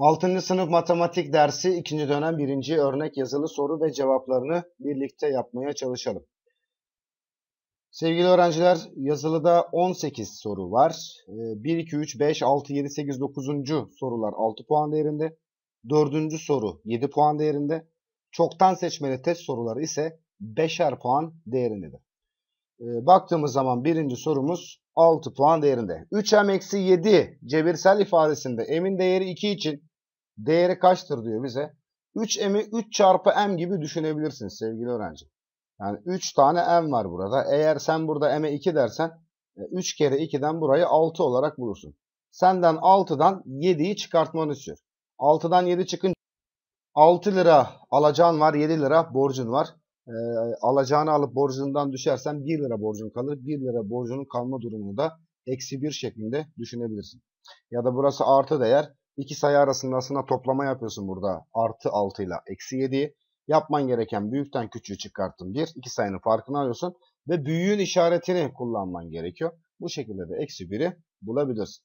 6. sınıf matematik dersi 2. dönem 1. örnek yazılı soru ve cevaplarını birlikte yapmaya çalışalım. Sevgili öğrenciler, yazılıda 18 soru var. 1, 2, 3, 5, 6, 7, 8, 9. sorular 6 puan değerinde. 4. soru 7 puan değerinde. Çoktan seçmeli test soruları ise 5'er puan değerindedir. Baktığımız zaman birinci sorumuz 6 puan değerinde. 3m-7 cebirsel ifadesinde m'in değeri 2 için değeri kaçtır diyor bize. 3m'i 3 çarpı m gibi düşünebilirsiniz sevgili öğrenci. Yani 3 tane m var burada. Eğer sen burada m'e 2 dersen 3 kere 2'den burayı 6 olarak bulursun. Senden 6'dan 7'yi çıkartmanı istiyor. 6'dan 7 çıkınca 6 lira alacağın var, 7 lira borcun var. Alacağını alıp borcundan düşersen 1 lira borcun kalır. 1 lira borcunun kalma durumunu da -1 şeklinde düşünebilirsin. Ya da burası artı değer. İki sayı arasında aslında toplama yapıyorsun burada. Artı 6 ile -7'yi. Yapman gereken büyükten küçüğü çıkarttın 1. İki sayının farkını alıyorsun. Ve büyüğün işaretini kullanman gerekiyor. Bu şekilde de -1'i bulabilirsin.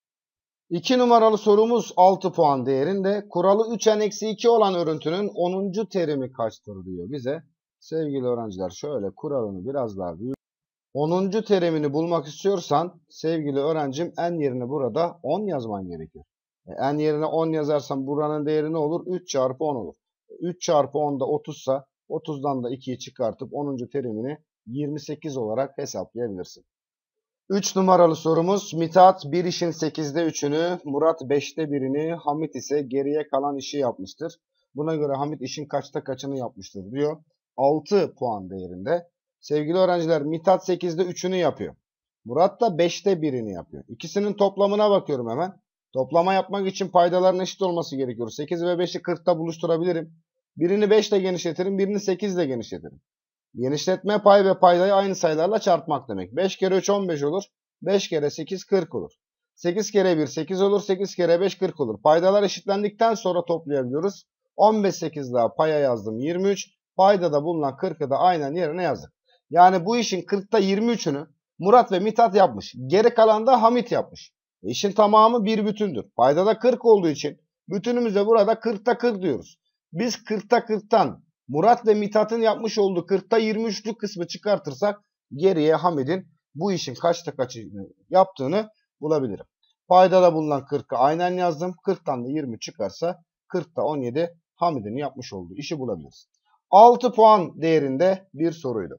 2 numaralı sorumuz 6 puan değerinde. Kuralı 3n-2 olan örüntünün 10. terimi kaçtır diyor bize. Sevgili öğrenciler şöyle kuralını biraz daha büyük. 10. terimini bulmak istiyorsan sevgili öğrencim n yerine burada 10 yazman gerekiyor. N yerine 10 yazarsam buranın değeri ne olur? 3 çarpı 10 olur. 3 çarpı 10 da 30 ise 30'dan da 2'yi çıkartıp 10. terimini 28 olarak hesaplayabilirsin. 3 numaralı sorumuz Mithat bir işin 8'de 3'ünü, Murat 5'te 1'ini, Hamit ise geriye kalan işi yapmıştır. Buna göre Hamit işin kaçta kaçını yapmıştır diyor. 6 puan değerinde. Sevgili öğrenciler Mithat 8'de 3'ünü yapıyor. Murat da 5'te 1'ini yapıyor. İkisinin toplamına bakıyorum hemen. Toplama yapmak için paydaların eşit olması gerekiyor. 8 ve 5'i 40'ta buluşturabilirim. Birini 5 ile genişletirim, birini 8 ile genişletirim. Genişletme pay ve paydayı aynı sayılarla çarpmak demek. 5 kere 3 15 olur. 5 kere 8 40 olur. 8 kere 1 8 olur. 8 kere 5 40 olur. Paydalar eşitlendikten sonra toplayabiliyoruz. 15 8 daha paya yazdım 23. Paydada bulunan 40'ı da aynen yerine yazdık. Yani bu işin 40'ta 23'ünü Murat ve Mithat yapmış. Geri kalan da Hamit yapmış. İşin tamamı bir bütündür. Paydada 40 olduğu için bütünümüzde burada 40'ta 40 diyoruz. Biz 40'ta 40'tan Murat ve Mithat'ın yapmış olduğu 40'ta 23'lük kısmı çıkartırsak geriye Hamid'in bu işin kaçta kaçını yaptığını bulabilirim. Paydada bulunan 40'ı aynen yazdım. 40'tan da 20 çıkarsa 40'ta 17 Hamid'in yapmış olduğu işi bulabiliriz. 6 puan değerinde bir soruydu.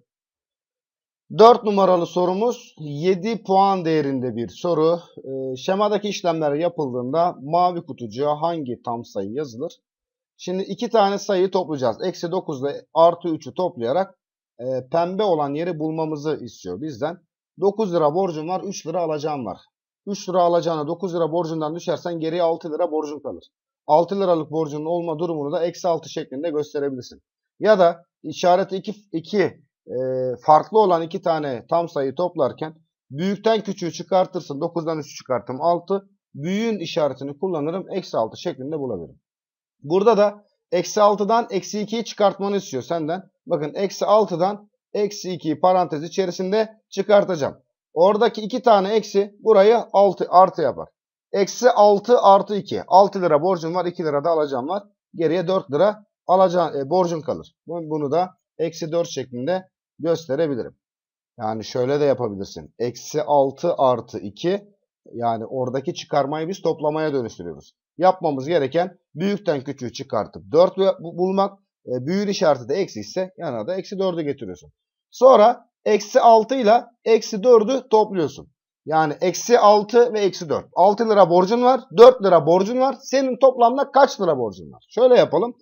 4 numaralı sorumuz 7 puan değerinde bir soru. Şemadaki işlemler yapıldığında mavi kutucuğa hangi tam sayı yazılır? Şimdi iki tane sayıyı toplayacağız. -9 ile +3'ü toplayarak pembe olan yeri bulmamızı istiyor bizden. 9 lira borcum var, 3 lira alacağım var. 3 lira alacağına 9 lira borcundan düşersen geriye 6 lira borcun kalır. 6 liralık borcunun olma durumunu da -6 şeklinde gösterebilirsin. Ya da işareti 2 farklı olan iki tane tam sayı toplarken büyükten küçüğü çıkartırsın. 9'dan 3'ü çıkarttım 6. Büyüğün işaretini kullanırım. -6 şeklinde bulabilirim. Burada da -6'dan -2'yi çıkartmanı istiyor senden. Bakın -6'dan -2'yi parantez içerisinde çıkartacağım. Oradaki iki tane eksi burayı artı yapar. -6 artı 2. 6 lira borcum var, 2 lira da alacağım var. Geriye 4 lira borcun kalır. Bunu da -4 şeklinde gösterebilirim. Yani şöyle de yapabilirsin. -6 artı 2. Yani oradaki çıkarmayı biz toplamaya dönüştürüyoruz. Yapmamız gereken büyükten küçüğü çıkartıp 4 bulmak. Büyüğün işareti de eksi ise yanına da -4'ü getiriyorsun. Sonra -6 ile -4'ü topluyorsun. Yani -6 ve -4. 6 lira borcun var. 4 lira borcun var. Senin toplamda kaç lira borcun var? Şöyle yapalım.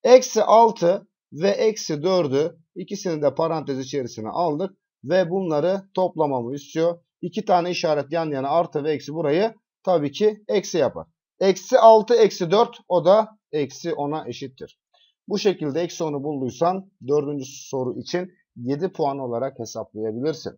-6 ve -4'ü ikisini de parantez içerisine aldık. Ve bunları toplamamı istiyor. İki tane işaret yan yana artı ve eksi burayı tabii ki eksi yapar. -6 -4 o da -10'a eşittir. Bu şekilde -10'u bulduysan 4. soru için 7 puan olarak hesaplayabilirsin.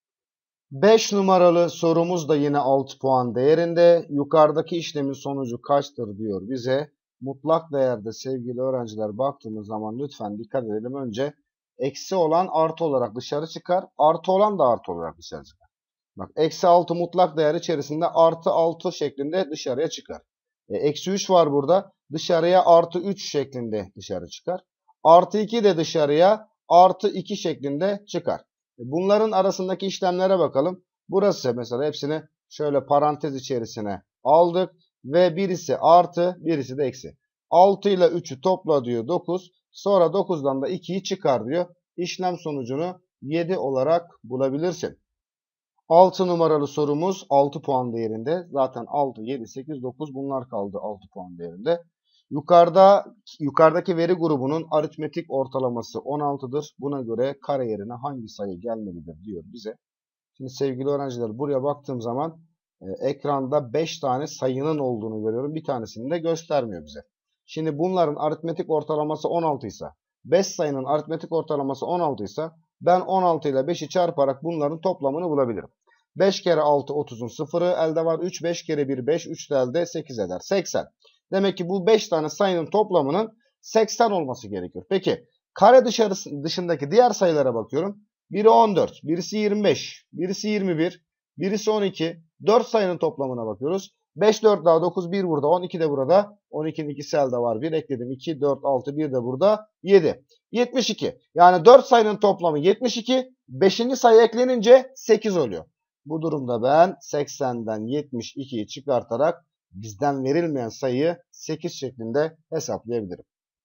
5 numaralı sorumuz da yine 6 puan değerinde. Yukarıdaki işlemin sonucu kaçtır diyor bize. Mutlak değerde sevgili öğrenciler baktığımız zaman lütfen dikkat edelim. Önce eksi olan artı olarak dışarı çıkar. Artı olan da artı olarak dışarı çıkar. Bak -6 mutlak değer içerisinde +6 şeklinde dışarıya çıkar. Eksi 3 var burada. Dışarıya artı 3 şeklinde dışarı çıkar. Artı 2 de dışarıya artı 2 şeklinde çıkar. Bunların arasındaki işlemlere bakalım. Burası mesela hepsini şöyle parantez içerisine aldık. Ve birisi artı, birisi de eksi. 6 ile 3'ü topla diyor 9. Sonra 9'dan da 2'yi çıkar diyor. İşlem sonucunu 7 olarak bulabilirsin. 6 numaralı sorumuz 6 puan değerinde. Zaten 6, 7, 8, 9 bunlar kaldı 6 puan değerinde. Yukarıdaki veri grubunun aritmetik ortalaması 16'dır. Buna göre kare yerine hangi sayı gelmelidir diyor bize. Şimdi sevgili öğrenciler buraya baktığım zaman ekranda 5 tane sayının olduğunu görüyorum. Bir tanesini de göstermiyor bize. Şimdi bunların aritmetik ortalaması 16 ise 5 sayının aritmetik ortalaması 16 ise ben 16 ile 5'i çarparak bunların toplamını bulabilirim. 5 kere 6 30'un sıfırı elde var. 3 5 kere 1 5 3 de elde 8 eder. 80. Demek ki bu 5 tane sayının toplamının 80 olması gerekiyor. Peki kare dışındaki diğer sayılara bakıyorum. Biri 14, birisi 25, birisi 21, birisi 12. 4 sayının toplamına bakıyoruz. 5, 4 daha 9, 1 burada, 12 de burada. 12'nin ikisi elde var. 1 ekledim. 2, 4, 6, 1 de burada. 7. 72. Yani 4 sayının toplamı 72. 5. sayı eklenince 8 oluyor. Bu durumda ben 80'den 72'yi çıkartarak bizden verilmeyen sayıyı 8 şeklinde hesaplayabilirim.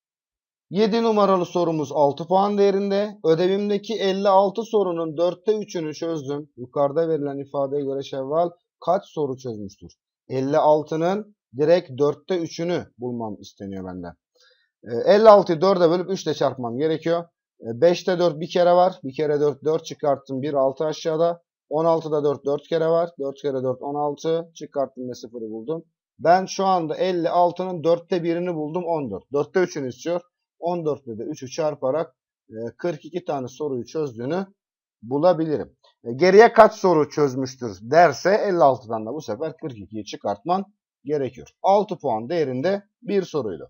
7 numaralı sorumuz 6 puan değerinde. Ödevimdeki 56 sorunun 4'te 3'ünü çözdüm. Yukarıda verilen ifadeye göre Şevval kaç soru çözmüştür? 56'nın direkt 4'te 3'ünü bulmam isteniyor benden. 56'yı 4'e bölüp 3 ile çarpmam gerekiyor. 5'te 4 bir kere var. Bir kere 4 4 çıkarttım. 1 6 aşağıda. 16'da 4 4 kere var. 4 kere 4 16 çıkarttım ve 0'ı buldum. Ben şu anda 56'nın 4'te 1'ini buldum 14. 4'te 3'ünü istiyor. 14 ile de 3'ü çarparak 42 tane soruyu çözdüğünü bulabilirim. Geriye kaç soru çözmüştür derse 56'dan da bu sefer 42'yi çıkartman gerekiyor. 6 puan değerinde bir soruydu.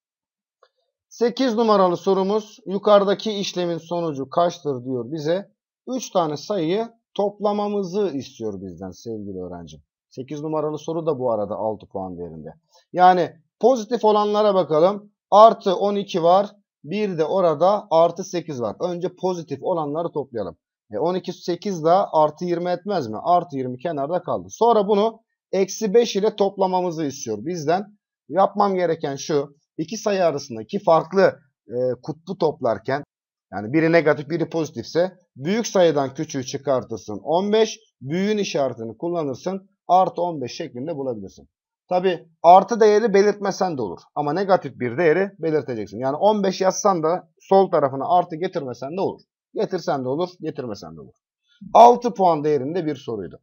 8 numaralı sorumuz yukarıdaki işlemin sonucu kaçtır diyor bize. 3 tane sayıyı toplamamızı istiyor bizden sevgili öğrencim. 8 numaralı soru da bu arada 6 puan değerinde. Yani pozitif olanlara bakalım. Artı 12 var. Bir de orada artı 8 var. Önce pozitif olanları toplayalım. 12 8 daha artı 20 etmez mi? Artı 20 kenarda kaldı. Sonra bunu eksi 5 ile toplamamızı istiyor bizden. Yapmam gereken şu. İki sayı arasındaki farklı kutbu toplarken yani biri negatif biri pozitifse büyük sayıdan küçüğü çıkartırsın 15. Büyüğün işaretini kullanırsın. Artı 15 şeklinde bulabilirsin. Tabi artı değeri belirtmesen de olur. Ama negatif bir değeri belirteceksin. Yani 15 yazsan da sol tarafına artı getirmesen de olur. Getirsen de olur, getirmesen de olur. 6 puan değerinde bir soruydu.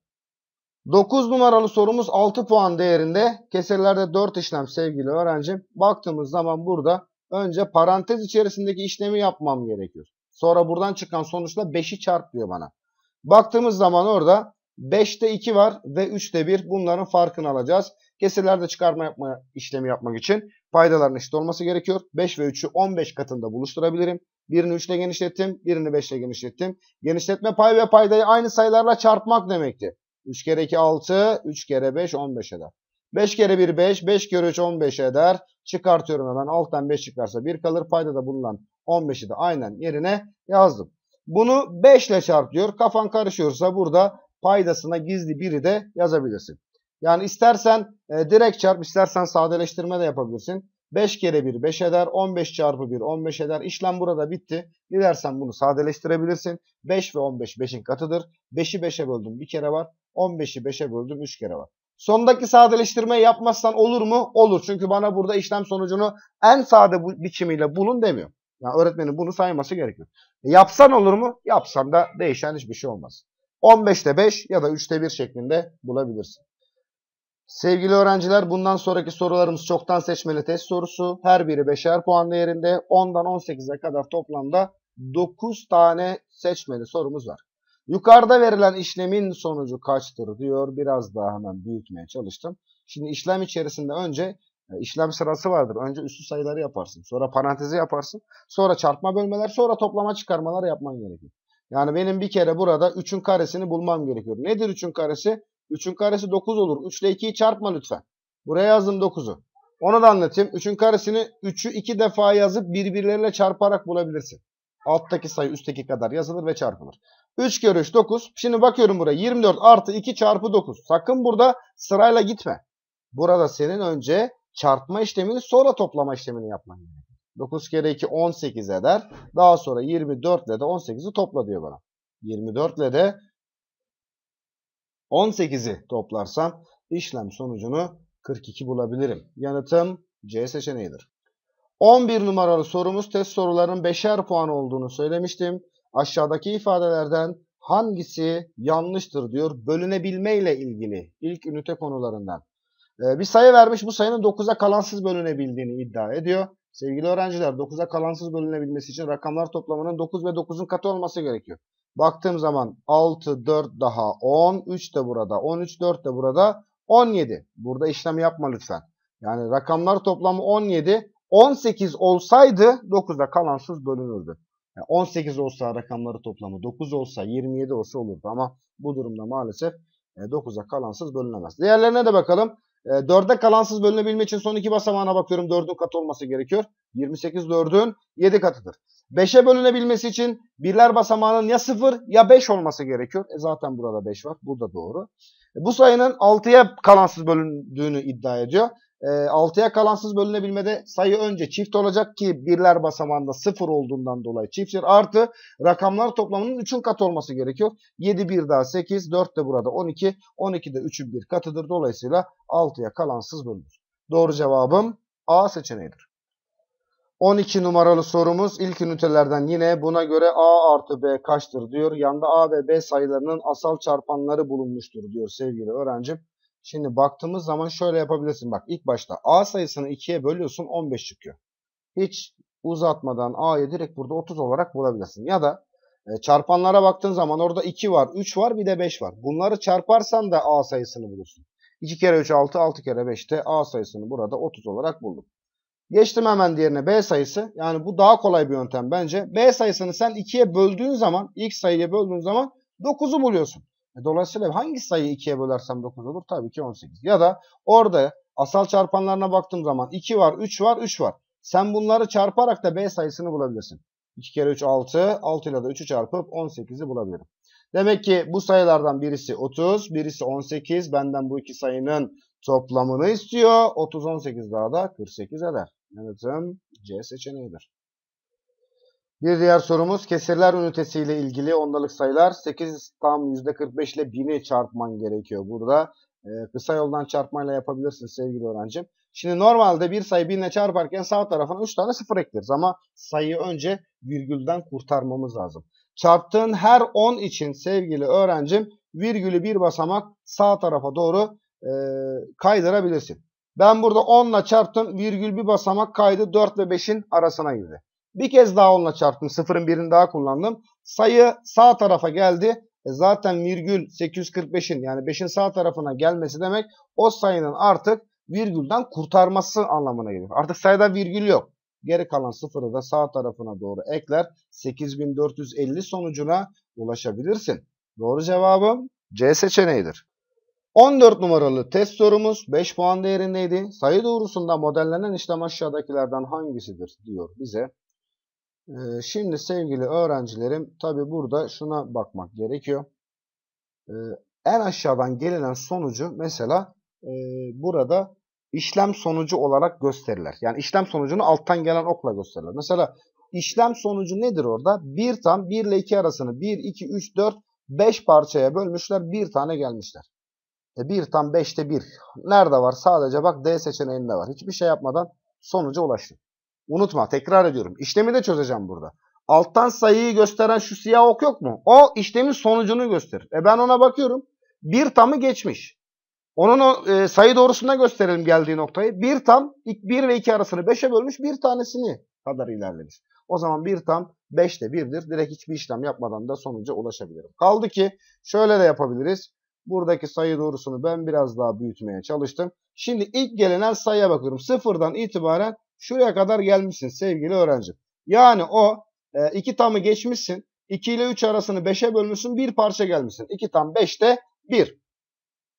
9 numaralı sorumuz 6 puan değerinde. Kesirlerde 4 işlem sevgili öğrencim. Baktığımız zaman burada önce parantez içerisindeki işlemi yapmam gerekiyor. Sonra buradan çıkan sonuçla 5'i çarp diyor bana. Baktığımız zaman orada 5'te 2 var ve 3'te 1. Bunların farkını alacağız. Kesirlerde çıkarma işlemi yapmak için paydaların eşit olması gerekiyor. 5 ve 3'ü 15 katında buluşturabilirim. Birini 3 ile genişlettim, birini 5 ile genişlettim. Genişletme pay ve paydayı aynı sayılarla çarpmak demekti. 3 kere 2 6, 3 kere 5 15 eder. 5 kere 1 5, 5 kere 3 15 eder. Çıkartıyorum hemen. Alttan 5 çıkarsa 1 kalır. Paydada bulunan 15'i de aynen yerine yazdım. Bunu 5 ile çarp diyor. Kafan karışıyorsa burada paydasına gizli biri de yazabilirsin. Yani istersen direkt çarp, istersen sadeleştirme de yapabilirsin. 5 kere 1 5 eder. 15 çarpı 1 15 eder. İşlem burada bitti. Dilersen bunu sadeleştirebilirsin. 5 ve 15 5'in katıdır. 5'i 5'e böldüm bir kere var. 15'i 5'e böldüm 3 kere var. Sondaki sadeleştirmeyi yapmazsan olur mu? Olur. Çünkü bana burada işlem sonucunu en sade biçimiyle bulun demiyor. Yani öğretmenin bunu sayması gerekiyor. Yapsan olur mu? Yapsan da değişen hiçbir şey olmaz. 15'te 5 ya da 3'te 1 şeklinde bulabilirsin. Sevgili öğrenciler, bundan sonraki sorularımız çoktan seçmeli test sorusu. Her biri 5'er puan değerinde. 10'dan 18'e kadar toplamda 9 tane seçmeli sorumuz var. Yukarıda verilen işlemin sonucu kaçtır diyor. Biraz daha hemen büyütmeye çalıştım. Şimdi işlem içerisinde önce işlem sırası vardır. Önce üslü sayıları yaparsın. Sonra parantezi yaparsın. Sonra çarpma bölmeler. Sonra toplama çıkarmalar yapman gerekiyor. Yani benim bir kere burada 3'ün karesini bulmam gerekiyor. Nedir 3'ün karesi? 3'ün karesi 9 olur. 3 ile 2'yi çarpma lütfen. Buraya yazdım 9'u. Onu da anlatayım. 3'ün karesini 3'ü 2 defa yazıp birbirleriyle çarparak bulabilirsin. Alttaki sayı üstteki kadar yazılır ve çarpılır. 3 kere 3 9. Şimdi bakıyorum buraya. 24 artı 2 çarpı 9. Sakın burada sırayla gitme. Burada senin önce çarpma işlemini sonra toplama işlemini yapman gerekiyor. 9 kere 2 18 eder. Daha sonra 24 ile de 18'i topla diyor bana. 24 ile de 18'i toplarsam işlem sonucunu 42 bulabilirim. Yanıtım C seçeneğidir. 11 numaralı sorumuz test sorularının 5'er puan olduğunu söylemiştim. Aşağıdaki ifadelerden hangisi yanlıştır diyor. Bölünebilme ile ilgili ilk ünite konularından. Bir sayı vermiş, bu sayının 9'a kalansız bölünebildiğini iddia ediyor. Sevgili öğrenciler, 9'a kalansız bölünebilmesi için rakamlar toplamının 9 ve 9'un katı olması gerekiyor. Baktığım zaman 6, 4 daha 10, 3 de burada, 13, 4 de burada, 17. Burada işlem yapma lütfen. Yani rakamlar toplamı 17, 18 olsaydı 9'a kalansız bölünürdü. Yani 18 olsa rakamları toplamı, 9 olsa, 27 olsa olurdu. Ama bu durumda maalesef 9'a kalansız bölünemez. Diğerlerine de bakalım. 4'e kalansız bölünebilmek için son iki basamağına bakıyorum. 4'ün katı olması gerekiyor. 28 4'ün 7 katıdır. 5'e bölünebilmesi için birler basamağının ya 0 ya 5 olması gerekiyor. Zaten burada 5 var. Bu da doğru. Bu sayının 6'ya kalansız bölündüğünü iddia ediyor. 6'ya kalansız bölünebilmede sayı önce çift olacak ki birler basamağında 0 olduğundan dolayı çifttir. Artı rakamlar toplamının 3'ün katı olması gerekiyor. 7 bir daha 8, 4 de burada 12, 12 de 3'ün bir katıdır. Dolayısıyla 6'ya kalansız bölünür. Doğru cevabım A seçeneğidir. 12 numaralı sorumuz ilk ünitelerden yine buna göre A artı B kaçtır diyor. Yanda A ve B sayılarının asal çarpanları bulunmuştur diyor sevgili öğrencim. Şimdi baktığımız zaman şöyle yapabilirsin. Bak ilk başta A sayısını 2'ye bölüyorsun 15 çıkıyor. Hiç uzatmadan A'yı direkt burada 30 olarak bulabilirsin. Ya da çarpanlara baktığın zaman orada 2 var, 3 var bir de 5 var. Bunları çarparsan da A sayısını bulursun. 2 kere 3 6, 6 kere 5 de A sayısını burada 30 olarak buldum. Geçtim hemen diğerine B sayısı. Yani bu daha kolay bir yöntem bence. B sayısını sen 2'ye böldüğün zaman, ilk sayıya böldüğün zaman 9'u buluyorsun. Dolayısıyla hangi sayıyı 2'ye bölersem 9 olur? Tabii ki 18. Ya da orada asal çarpanlarına baktığım zaman 2 var, 3 var, 3 var. Sen bunları çarparak da B sayısını bulabilirsin. 2 kere 3 6, 6 ile de 3'ü çarpıp 18'i bulabilirim. Demek ki bu sayılardan birisi 30, birisi 18. Benden bu iki sayının toplamını istiyor. 30, 18 daha da 48 eder. Yanıtım C seçeneğidir. Bir diğer sorumuz kesirler ünitesiyle ilgili ondalık sayılar. 8 tam %45 ile 1000'i çarpman gerekiyor burada. Kısa yoldan çarpmayla yapabilirsin sevgili öğrencim. Şimdi normalde bir sayı 1000 ile çarparken sağ tarafına 3 tane sıfır ekleriz. Ama sayıyı önce virgülden kurtarmamız lazım. Çarptığın her 10 için sevgili öğrencim virgülü bir basamak sağ tarafa doğru kaydırabilirsin. Ben burada 10 ile çarptım. Virgül bir basamak kaydı 4 ve 5'in arasına girdi. Bir kez daha 10 ile çarptım. Sıfırın birini daha kullandım. Sayı sağ tarafa geldi. Zaten virgül 845'in yani 5'in sağ tarafına gelmesi demek o sayının artık virgülden kurtarması anlamına gelir. Artık sayıda virgül yok. Geri kalan sıfırı da sağ tarafına doğru ekler. 8450 sonucuna ulaşabilirsin. Doğru cevabım C seçeneğidir. 14 numaralı test sorumuz 5 puan değerindeydi. Sayı doğrusunda modellenen işlem aşağıdakilerden hangisidir diyor bize. Şimdi sevgili öğrencilerim tabi burada şuna bakmak gerekiyor. En aşağıdan gelinen sonucu mesela burada işlem sonucu olarak gösterirler. Yani işlem sonucunu alttan gelen okla gösterirler. Mesela işlem sonucu nedir orada? 1 tam 1 ile 2 arasını 1, 2, 3, 4, 5 parçaya bölmüşler. 1 tane gelmişler. 1 tam 5'te 1. Nerede var? Sadece bak D seçeneğinde var. Hiçbir şey yapmadan sonuca ulaştık. Unutma, tekrar ediyorum. İşlemi de çözeceğim burada. Alttan sayıyı gösteren şu siyah ok yok mu? O işlemin sonucunu gösterir. Ben ona bakıyorum. 1 tamı geçmiş. Onun o sayı doğrusunda gösterelim geldiği noktayı. 1 tam 1 ve 2 arasını 5'e bölmüş, bir tanesini kadar ilerlemiş. O zaman 1 tam 5'te 1'dir. Direkt hiçbir işlem yapmadan da sonuca ulaşabilirim. Kaldı ki şöyle de yapabiliriz. Buradaki sayı doğrusunu ben biraz daha büyütmeye çalıştım. Şimdi ilk gelinen sayıya bakıyorum. Sıfırdan itibaren şuraya kadar gelmişsin sevgili öğrencim. Yani o 2 tamı geçmişsin. 2 ile 3 arasını 5'e bölmüşsün. Bir parça gelmişsin. 2 tam 5'te 1.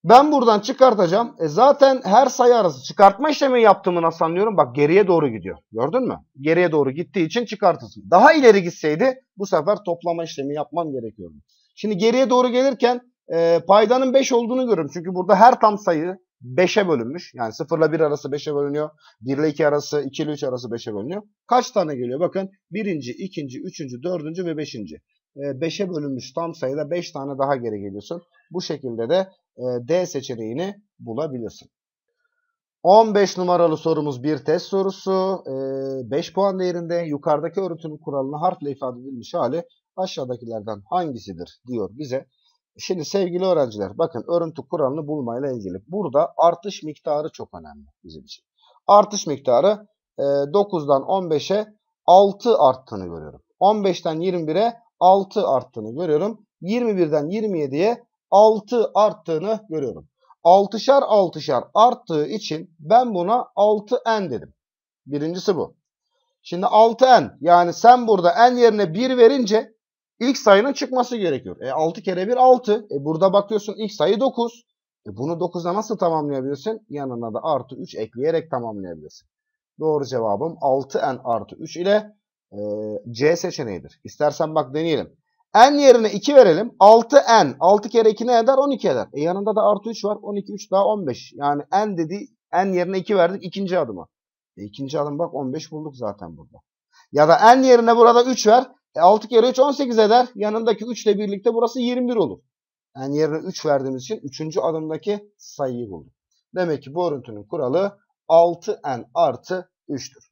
Ben buradan çıkartacağım. Zaten her sayı arası çıkartma işlemi yaptığımı nasıl anlıyorum? Bak geriye doğru gidiyor. Gördün mü? Geriye doğru gittiği için çıkartırsın. Daha ileri gitseydi bu sefer toplama işlemi yapmam gerekiyordu. Şimdi geriye doğru gelirken paydanın 5 olduğunu görüyorum. Çünkü burada her tam sayı 5'e bölünmüş. Yani 0 ile 1 arası 5'e bölünüyor. 1 ile 2 arası, 2 ile 3 arası 5'e bölünüyor. Kaç tane geliyor? Bakın 1. 2. 3. 4. ve 5. 5'e bölünmüş tam sayıda 5 tane daha geri geliyorsun. Bu şekilde de D seçeneğini bulabilirsin. 15 numaralı sorumuz bir test sorusu. 5 puan değerinde yukarıdaki örüntünün kuralını harfle ifade edilmiş hali aşağıdakilerden hangisidir diyor bize. Şimdi sevgili öğrenciler bakın örüntü kuralını bulmayla ilgili. Burada artış miktarı çok önemli bizim için. Artış miktarı 9'dan 15'e 6 arttığını görüyorum. 15'ten 21'e 6 arttığını görüyorum. 21'den 27'ye 6 arttığını görüyorum. 6'şar 6'şar arttığı için ben buna 6n dedim. Birincisi bu. Şimdi 6n yani sen burada n yerine 1 verince ilk sayının çıkması gerekiyor. 6 kere 1 6. Burada bakıyorsun ilk sayı 9. Bunu 9'a nasıl tamamlayabilirsin? Yanına da artı 3 ekleyerek tamamlayabilirsin. Doğru cevabım 6n artı 3 ile C seçeneğidir. İstersen bak deneyelim. N yerine 2 verelim. 6n. 6 kere 2 ne eder? 12 eder. Yanında da artı 3 var. 12, 3 daha 15. Yani n dedi. N yerine 2 verdik. İkinci adıma. İkinci adım bak 15 bulduk zaten burada. Ya da n yerine burada 3 ver. 6 kere 3 18 eder. Yanındaki 3 ile birlikte burası 21 olur. N yerine 3 verdiğimiz için 3. adımdaki sayıyı bulduk. Demek ki bu örüntünün kuralı 6n artı 3'tür.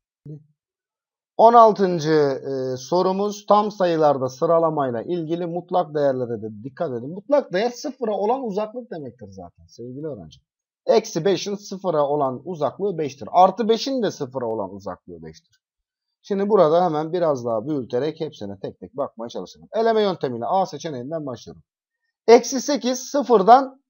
16. Sorumuz tam sayılarda sıralamayla ilgili mutlak değerlere de dikkat edin. Mutlak değer sıfıra olan uzaklık demektir zaten sevgili öğrenci. Eksi 5'in sıfıra olan uzaklığı 5'tir. Artı 5'in de sıfıra olan uzaklığı 5'tir. Şimdi burada hemen biraz daha büyüterek hepsine tek tek bakmaya çalışalım. Eleme yöntemiyle A seçeneğinden başlıyorum. Eksi 8 sıfırdan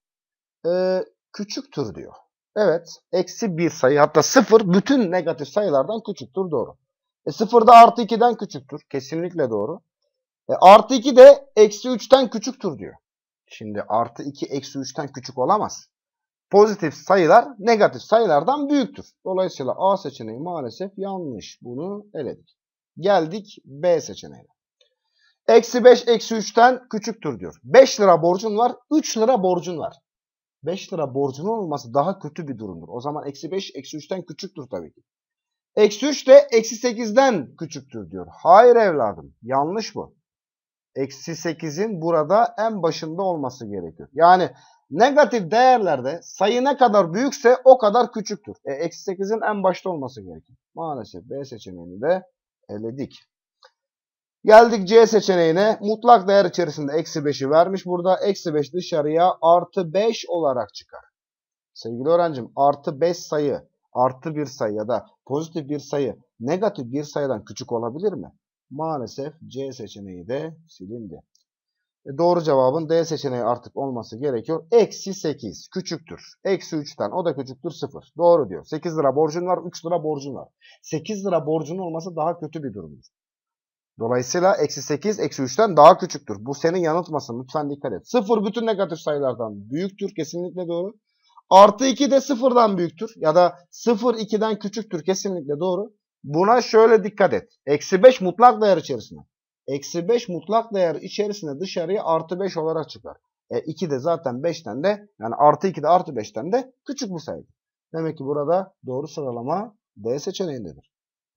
küçüktür diyor. Evet. Eksi 1 sayı hatta 0 bütün negatif sayılardan küçüktür doğru. 0 da artı 2'den küçüktür. Kesinlikle doğru. Artı 2 de eksi 3'ten küçüktür diyor. Şimdi artı 2 eksi 3'ten küçük olamaz. Pozitif sayılar negatif sayılardan büyüktür. Dolayısıyla A seçeneği maalesef yanlış. Bunu eledik. Geldik B seçeneğine. Eksi 5 eksi 3'ten küçüktür diyor. 5 lira borcun var. 3 lira borcun var. 5 lira borcunun olması daha kötü bir durumdur. O zaman eksi 5 eksi 3'ten küçüktür tabii ki. Eksi 3 de eksi 8'den küçüktür diyor. Hayır evladım. Yanlış bu. Eksi 8'in burada en başında olması gerekiyor. Yani negatif değerlerde sayı ne kadar büyükse o kadar küçüktür. Eksi 8'in en başta olması gerekiyor. Maalesef B seçeneğini de eledik. Geldik C seçeneğine. Mutlak değer içerisinde eksi 5'i vermiş burada. Eksi 5 dışarıya artı 5 olarak çıkar. Sevgili öğrencim artı 5 sayı, artı bir sayı ya da pozitif bir sayı negatif bir sayıdan küçük olabilir mi? Maalesef C seçeneği de silindi. Doğru cevabın D seçeneği artık olması gerekiyor. Eksi 8 küçüktür. Eksi 3'ten o da küçüktür 0. Doğru diyor. 8 lira borcun var 3 lira borcun var. 8 lira borcun olması daha kötü bir durumdur. Dolayısıyla eksi 8 eksi 3'ten daha küçüktür. Bu seni yanıltmasın. Lütfen dikkat et. 0 bütün negatif sayılardan büyüktür. Kesinlikle doğru. Artı 2 de 0'dan büyüktür. Ya da 0 2'den küçüktür. Kesinlikle doğru. Buna şöyle dikkat et. Eksi 5 mutlak değer içerisinde. Eksi 5 mutlak değer içerisinde dışarıya artı 5 olarak çıkar. 2 de zaten 5'ten de yani artı 2 de artı 5'ten de küçük bir sayı. Demek ki burada doğru sıralama D seçeneğindedir.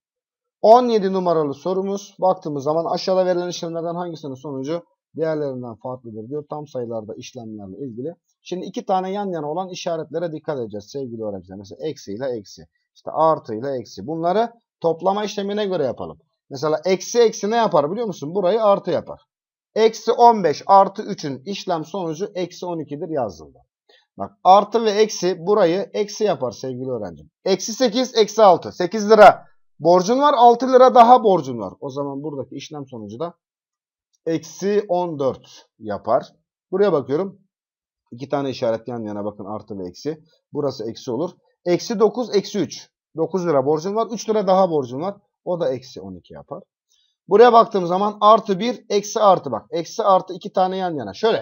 17 numaralı sorumuz. Baktığımız zaman aşağıda verilen işlemlerden hangisinin sonucu diğerlerinden farklıdır diyor. Tam sayılarda işlemlerle ilgili. Şimdi iki tane yan yana olan işaretlere dikkat edeceğiz sevgili öğrenciler. Mesela eksi ile eksi. İşte artı ile eksi. Bunları toplama işlemine göre yapalım. Mesela eksi eksi ne yapar biliyor musun? Burayı artı yapar. Eksi 15 artı 3'ün işlem sonucu eksi 12'dir yazıldı. Bak artı ve eksi burayı eksi yapar sevgili öğrencim. Eksi 8 eksi 6. 8 lira borcun var 6 lira daha borcun var. O zaman buradaki işlem sonucu da eksi 14 yapar. Buraya bakıyorum. İki tane işaret yan yana bakın artı ve eksi. Burası eksi olur. Eksi 9 eksi 3. 9 lira borcun var. 3 lira daha borcun var. O da eksi 12 yapar. Buraya baktığım zaman artı 1 eksi artı bak. Eksi artı iki tane yan yana. Şöyle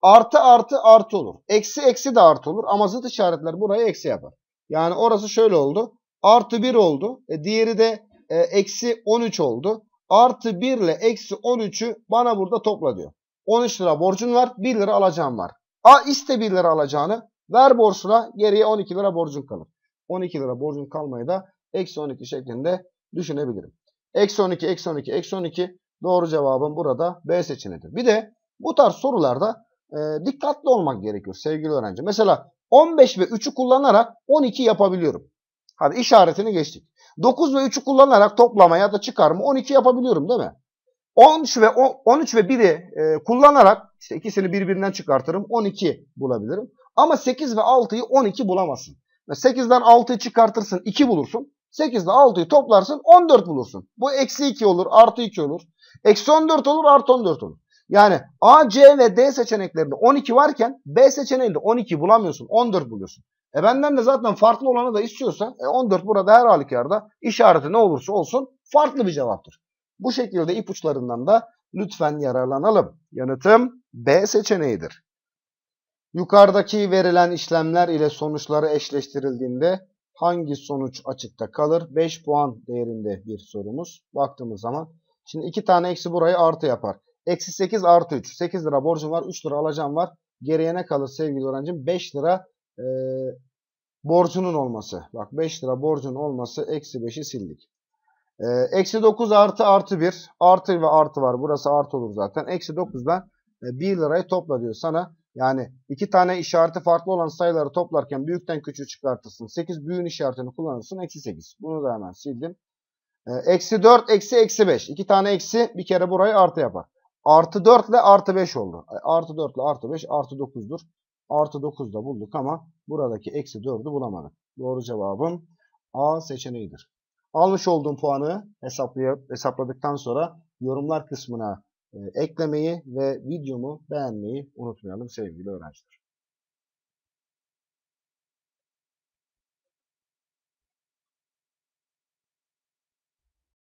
Artı artı artı olur. Eksi eksi de artı olur ama zıt işaretler burayı eksi yapar. Yani orası şöyle oldu. Artı 1 oldu. Diğeri de eksi 13 oldu. Artı 1 ile eksi 13'ü bana burada topla diyor. 13 lira borcun var. 1 lira alacağım var. İste 1 lira alacağını. Ver borçla. Geriye 12 lira borcun kalır. 12 lira borcun kalmayı da eksi 12 şeklinde düşünebilirim. Eksi 12, eksi 12, eksi 12. Doğru cevabım burada B seçeneğidir. Bir de bu tarz sorularda dikkatli olmak gerekiyor sevgili öğrenci. Mesela 15 ve 3'ü kullanarak 12 yapabiliyorum. Hadi işaretini geçtik. 9 ve 3'ü kullanarak toplama ya da çıkarma 12 yapabiliyorum değil mi? 13 ve 1'i kullanarak işte ikisini birbirinden çıkartırım 12 bulabilirim. Ama 8 ve 6'yı 12 bulamazsın. 8'den 6'yı çıkartırsın 2 bulursun. 8 ile 6'yı toplarsın 14 bulursun. Bu eksi 2 olur artı 2 olur. Eksi 14 olur artı 14 olur. Yani A, C ve D seçeneklerinde 12 varken B seçeneğinde 12 bulamıyorsun. 14 buluyorsun. Benden de zaten farklı olanı da istiyorsa 14 burada her halükarda işareti ne olursa olsun farklı bir cevaptır. Bu şekilde ipuçlarından da lütfen yararlanalım. Yanıtım B seçeneğidir. Yukarıdaki verilen işlemler ile sonuçları eşleştirildiğinde hangi sonuç açıkta kalır? 5 puan değerinde bir sorumuz. Baktığımız zaman şimdi 2 tane eksi burayı artı yapar. Eksi 8 artı 3. 8 lira borcum var. 3 lira alacağım var. Geriye ne kalır sevgili öğrencim? 5 lira borcunun olması. Bak 5 lira borcun olması. Eksi 5'i sildik. Eksi 9 artı artı 1. Artı ve artı var. Burası artı olur zaten. Eksi 9'dan 1 lirayı topla diyor sana. Yani iki tane işareti farklı olan sayıları toplarken büyükten küçüğü çıkartırsın. 8 büyüğün işaretini kullanırsın. Eksi 8. Bunu da hemen sildim. Eksi 4 eksi eksi 5. 2 tane eksi bir kere burayı artı yapar. Artı 4 ile artı 5 oldu. Artı 4 ile artı 5 artı 9'dur. Artı 9 da bulduk ama buradaki eksi 4'ü bulamadık. Doğru cevabım A seçeneğidir. Almış olduğum puanı hesapladıktan sonra yorumlar kısmına eklemeyi ve videomu beğenmeyi unutmayalım sevgili öğrenciler.